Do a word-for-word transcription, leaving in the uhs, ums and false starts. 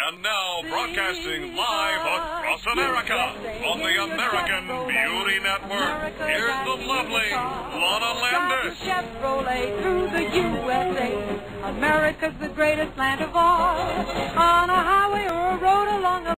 And now, broadcasting live across America on the American Beauty Network, here's the lovely Lana Landis. Chevrolet through the U S A. America's the greatest land of all. On a highway or a road along a